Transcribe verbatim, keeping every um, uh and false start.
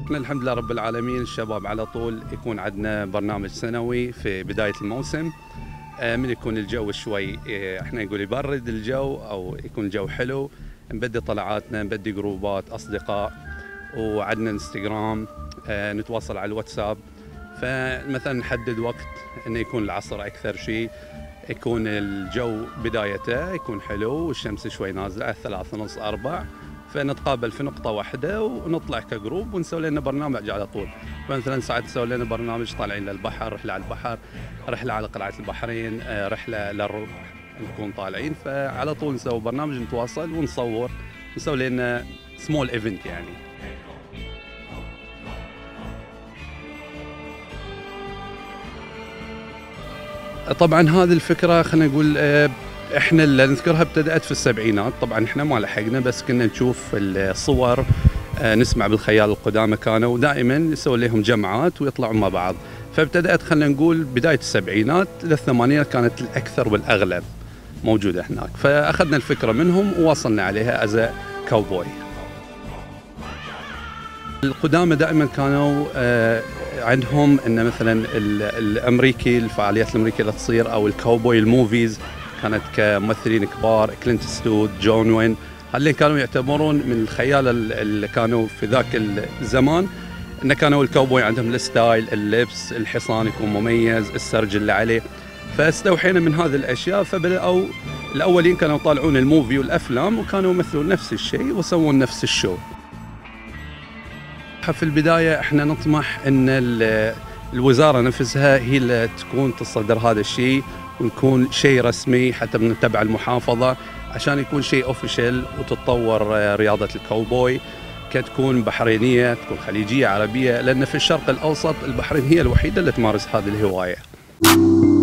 احنا الحمد لله رب العالمين الشباب على طول يكون عندنا برنامج سنوي في بداية الموسم. آه، من يكون الجو شوي آه، احنا نقول يبرد الجو او يكون الجو حلو، نبدي طلعاتنا، نبدي جروبات اصدقاء، وعندنا انستغرام، آه، نتواصل على الواتساب. فمثلا نحدد وقت انه يكون العصر اكثر شيء، يكون الجو بدايته يكون حلو والشمس شوي نازله على ثلاث ونص اربع، فنتقابل في نقطة واحدة ونطلع كجروب ونسوي لنا برنامج على طول. مثلا ساعات نسوي لنا برنامج طالعين للبحر، رحلة على البحر، رحلة على قلعة البحرين، آه، رحلة للرب نكون طالعين، فعلى طول نسوي برنامج نتواصل ونصور، نسوي لنا سمول ايفنت يعني. طبعا هذه الفكرة خلينا نقول آه، احنا اللي نذكرها ابتدأت في السبعينات، طبعا احنا ما لحقنا بس كنا نشوف الصور، آه، نسمع بالخيال القدامى كانوا دائما يسوي لهم جمعات ويطلعوا مع بعض، فابتدأت خلينا نقول بداية السبعينات للثمانينات كانت الأكثر والأغلب موجودة هناك، فأخذنا الفكرة منهم وواصلنا عليها از كاوبوي. القدامى دائما كانوا آه، عندهم ان مثلا الامريكي، الفعاليات الامريكيه اللي تصير او الكاوبوي الموفيز كانت كممثلين كبار، كلينت ستود، جون وين، هذول كانوا يعتبرون من الخيال اللي كانوا في ذاك الزمان، ان كانوا الكاوبوي عندهم الستايل، اللبس، الحصان يكون مميز، السرج اللي عليه، فاستوحينا من هذه الاشياء، فبداوا الاولين كانوا يطالعون الموفي والافلام وكانوا يمثلون نفس الشيء ويسوون نفس الشو. في البداية احنا نطمح ان الوزارة نفسها هي اللي تكون تصدر هذا الشيء ونكون شيء رسمي حتى من تبع المحافظة، عشان يكون شيء اوفيشال وتتطور رياضة الكاوبوي، كتكون بحرينية، تكون خليجية، عربية، لأن في الشرق الأوسط البحرين هي الوحيدة اللي تمارس هذه الهواية.